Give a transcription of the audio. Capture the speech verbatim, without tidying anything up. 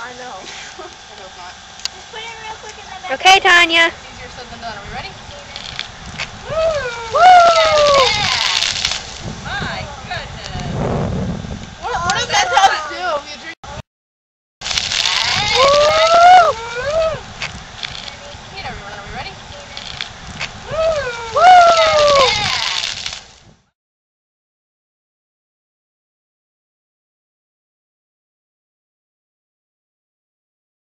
I know. I hope not. Just put it real quick in the back. Okay, Tanya. It's easier said than done. Are we ready? Woo! Woo! My goodness. What, what does that do? You drink